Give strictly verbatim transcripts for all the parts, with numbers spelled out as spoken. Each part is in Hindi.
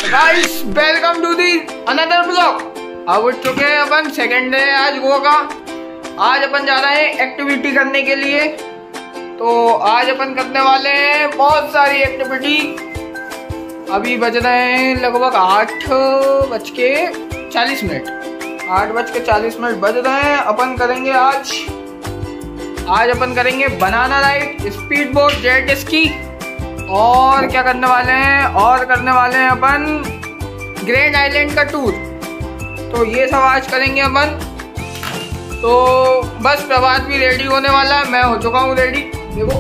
Guys welcome to the another blog. अब उठ चुके हैं अपन, सेकेंड डे आज गोवा का। आज अपन जा रहे हैं एक्टिविटी करने के लिए। तो आज अपन करने वाले हैं बहुत सारी एक्टिविटी। अभी बज रहे हैं लगभग आठ बज के चालीस मिनट आठ बज के चालीस मिनट बज रहे हैं। अपन करेंगे आज आज अपन करेंगे banana ride, speed boat, jet ski और क्या करने वाले हैं और करने वाले हैं अपन ग्रैंड आइलैंड का टूर। तो ये सब आज करेंगे अपन। तो बस प्रभात भी रेडी होने वाला है, मैं हो चुका हूँ रेडी, देखो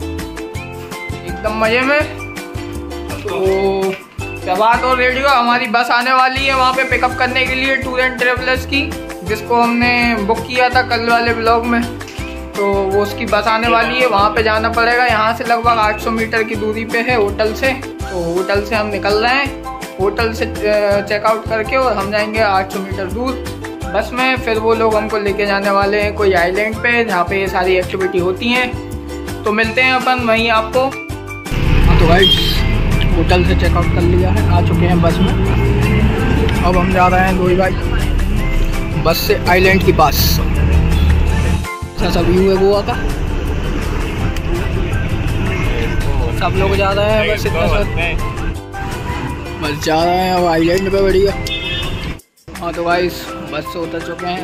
एकदम मजे में। तो प्रभात और रेडी हो, हमारी बस आने वाली है वहाँ पे पिकअप करने के लिए टूर एंड ट्रेवलर्स की, जिसको हमने बुक किया था कल वाले ब्लॉग में। तो वो उसकी बस आने वाली है, वहाँ पे जाना पड़ेगा। यहाँ से लगभग आठ सौ मीटर की दूरी पे है होटल से। तो होटल से हम निकल रहे हैं, होटल से चेकआउट करके और हम जाएंगे आठ सौ मीटर दूर बस में। फिर वो लोग हमको लेके जाने वाले हैं कोई आइलैंड पे जहाँ पे ये सारी एक्टिविटी होती हैं। तो मिलते हैं अपन वहीं आपको। हाँ तो गाइस होटल से चेकआउट कर लिया है, आ चुके हैं बस में। अब हम जा रहे हैं दो भाई बस से आइलैंड के पास। ऐसा व्यू है गोवा का, सब लोग जा रहे हैं बस इतना सब बस जा रहे हैं अब आइलैंड पे बढ़िया। हाँ तो गाइस बस से उतर चुके हैं,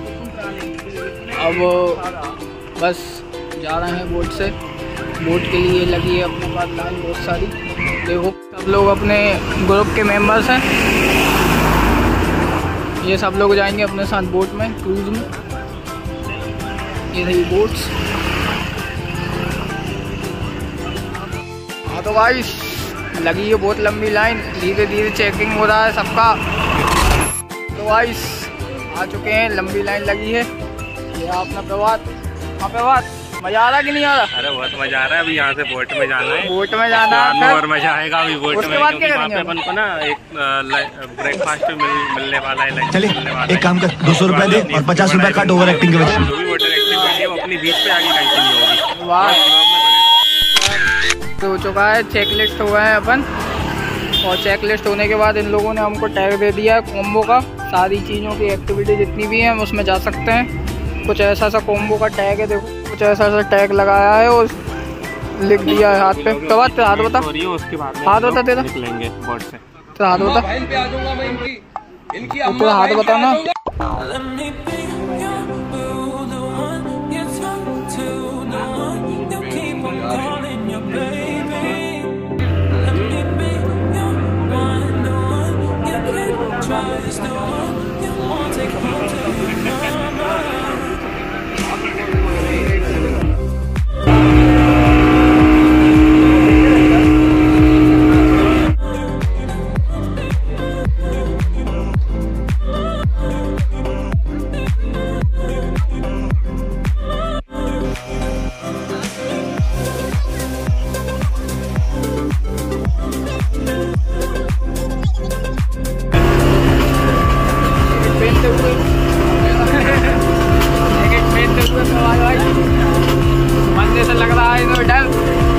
अब बस जा रहे हैं बोट से। बोट के लिए लगी है अपने पास लाइन बहुत सारी, देखो सब लोग अपने ग्रुप के मेंबर्स हैं। ये सब लोग जाएंगे अपने साथ बोट में, क्रूज में। ये रही बोट्स। हाँ तो गाइस लगी है बहुत लंबी लाइन, धीरे धीरे चेकिंग हो रहा है सबका। तो गाइस आ चुके हैं, लंबी लाइन लगी है। ये अपना प्रभात। हाँ प्रभात मजा आ रहा कि नहीं आ रहा? अरे बहुत मजा आ रहा है। अभी यहाँ से बोट में जाना है, बोट में जाना है और मजा आएगा अभी बोट में। बाद क्या करेंगे अपन को ना एक ब्रेकफास्ट मिल, मिलने वाला है। चले एक काम कर, दो सौ रुपए दे और पचास रुपए काट ओवर एक्टिंग के वजह से। जो भी वाटर एक्टिविटी है वो अपनी बीच पे आगे कंटिन्यू होगी। वाह तो हो चुका है, चेक लिस्ट हुआ है अपन। और चेक लिस्ट होने के बाद इन लोगों ने हमको टैग दे दिया है कॉम्बो का। सारी चीज़ों की एक्टिविटी जितनी भी है हम उसमें जा सकते हैं। कुछ ऐसा सा कॉम्बो का टैग है, देखो कुछ ऐसा सा टैग लगाया है और लिख दिया है हाथ पे। तो बात हाथ बता, हाथ बता तेरा, निकलेंगे बोट से। तो हाथ बता, तो हाथ बता ना। मंदिर से लग रहा है इधर डर।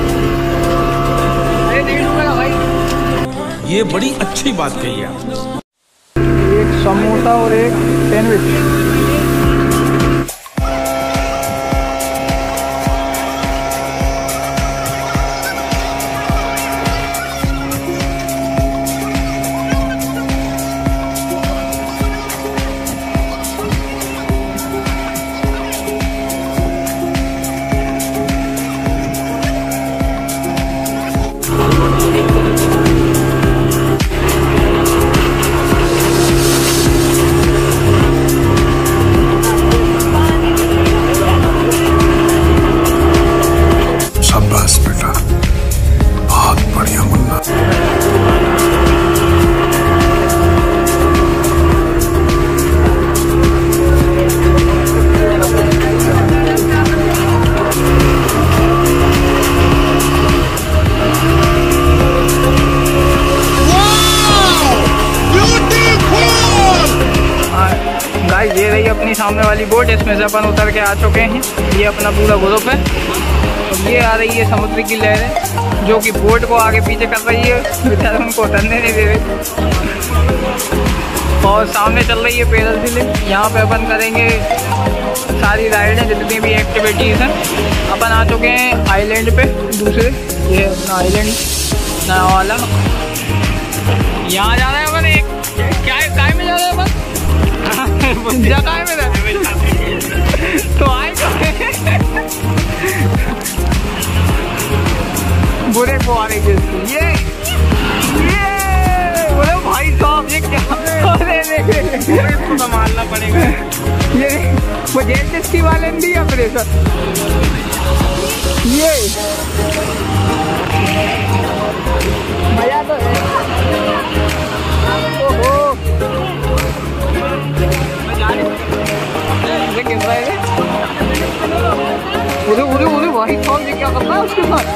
ये बड़ी अच्छी बात कही है। एक समोसा और एक सैंडविच। अपनी सामने वाली बोट, इसमें से अपन उतर के आ चुके हैं। ये अपना पूरा ग्रुप है। ये आ रही है समुद्र की लहरें। जो कि बोट को आगे पीछे कर रही है, बेचारे उनको उतरने नहीं दे रहे। और सामने चल रही है पैदल स्लिप। यहाँ पे अपन करेंगे सारी राइडें, जितनी भी एक्टिविटीज़ हैं। अपन आ चुके हैं आइलैंड पे दूसरे, ये है अपना आइलैंड नया वाला। यहाँ जा रहे हैं अपन, एक क्या काय में जा रहे हैं अपन, जा काय में जा तो आए बुरे को आ रही है ये ये बोले भाई साहब ये क्या संभालना पड़ेगा ये वो जेल टेस्टी वाले ने दिया प्रेशर ये मजा तो है। ओहो ये किस रहा है उरे उरे उरे भाई साहब ये क्या कर रहा है उसके साथ।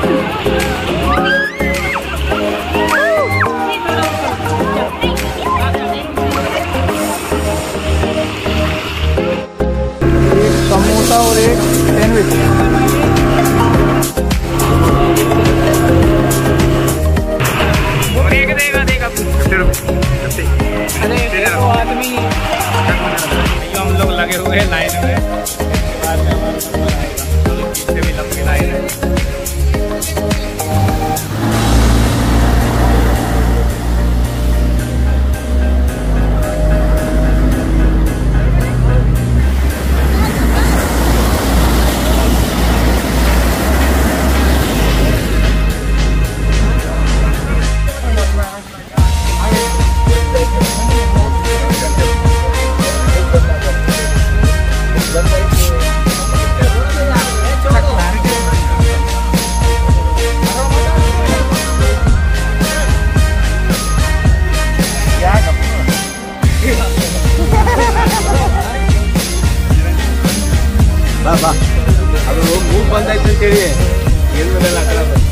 एक समोसा और एक सैंडविच। एक देगा देगा अरे देखो आदमी हम लोग लगे हुए हैं लाइन में, पीछे भी लंबी लाइन है। बाबा अब वो मुंह बंद है तो चलिए ये मेरा लकड़ा है।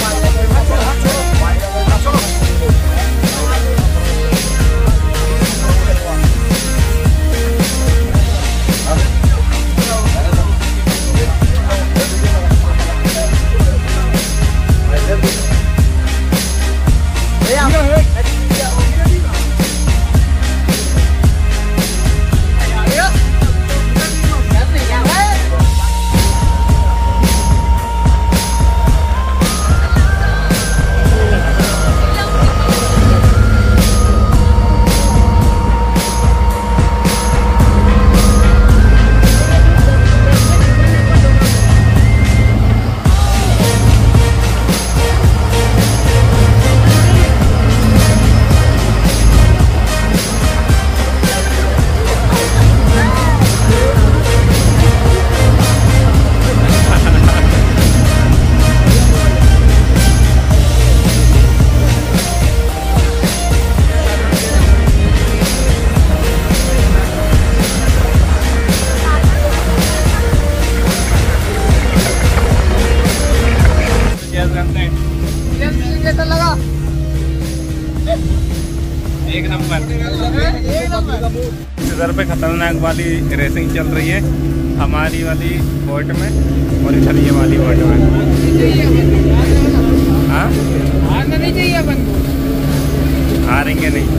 एक नंबर इधर पे खतरनाक वाली रेसिंग चल रही है हमारी वाली बोट में और इधर ये वाली बोट में। हाँ हारना नहीं चाहिए अपन को, हारेंगे नहीं।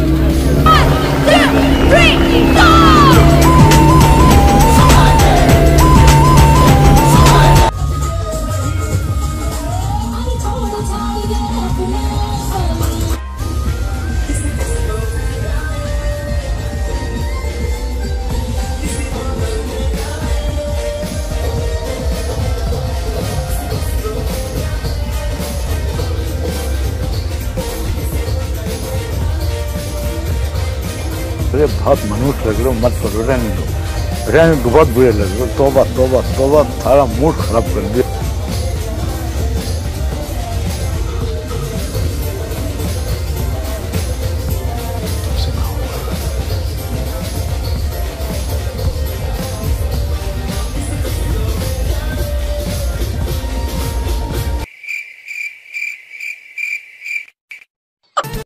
अरे बहुत मनुष्य लग रहे हो, मत करो, रहने दो रहने दो, बहुत बुरे लग रहे हो। तौबा तौबा तौबा, सारा मूड खराब कर दिया।